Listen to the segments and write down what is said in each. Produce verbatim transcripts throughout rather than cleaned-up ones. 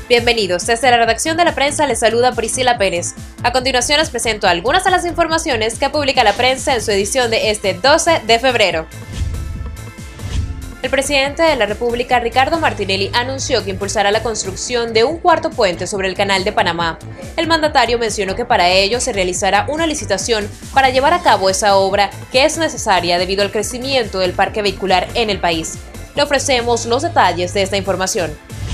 Bienvenidos, desde la redacción de La Prensa les saluda Priscila Pérez. A continuación les presento algunas de las informaciones que publica La Prensa en su edición de este doce de febrero. El presidente de la República, Ricardo Martinelli, anunció que impulsará la construcción de un cuarto puente sobre el Canal de Panamá. El mandatario mencionó que para ello se realizará una licitación para llevar a cabo esa obra que es necesaria debido al crecimiento del parque vehicular en el país. Le ofrecemos los detalles de esta información.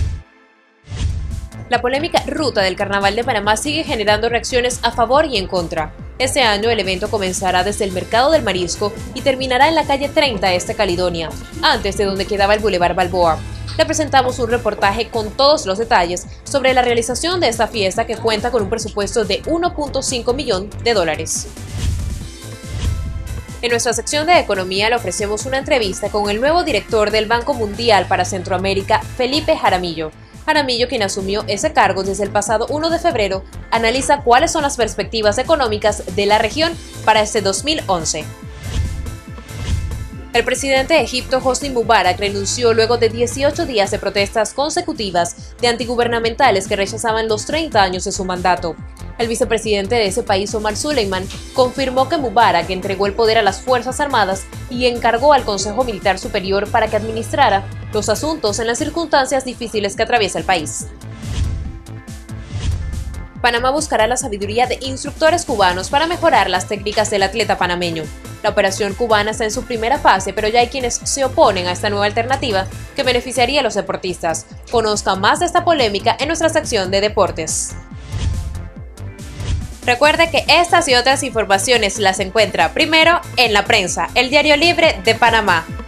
La polémica ruta del Carnaval de Panamá sigue generando reacciones a favor y en contra. Este año el evento comenzará desde el Mercado del Marisco y terminará en la calle treinta Este Caledonia, antes de donde quedaba el Boulevard Balboa. Le presentamos un reportaje con todos los detalles sobre la realización de esta fiesta que cuenta con un presupuesto de uno punto cinco millón de dólares. En nuestra sección de Economía le ofrecemos una entrevista con el nuevo director del Banco Mundial para Centroamérica, Felipe Jaramillo. Jaramillo, quien asumió ese cargo desde el pasado primero de febrero, analiza cuáles son las perspectivas económicas de la región para este dos mil once. El presidente de Egipto, Hosni Mubarak, renunció luego de dieciocho días de protestas consecutivas de antigubernamentales que rechazaban los treinta años de su mandato. El vicepresidente de ese país, Omar Suleiman, confirmó que Mubarak entregó el poder a las Fuerzas Armadas y encargó al Consejo Militar Superior para que administrara los asuntos en las circunstancias difíciles que atraviesa el país. Panamá buscará la sabiduría de instructores cubanos para mejorar las técnicas del atleta panameño. La operación cubana está en su primera fase, pero ya hay quienes se oponen a esta nueva alternativa que beneficiaría a los deportistas. Conozca más de esta polémica en nuestra sección de deportes. Recuerde que estas y otras informaciones las encuentra primero en La Prensa, el diario libre de Panamá.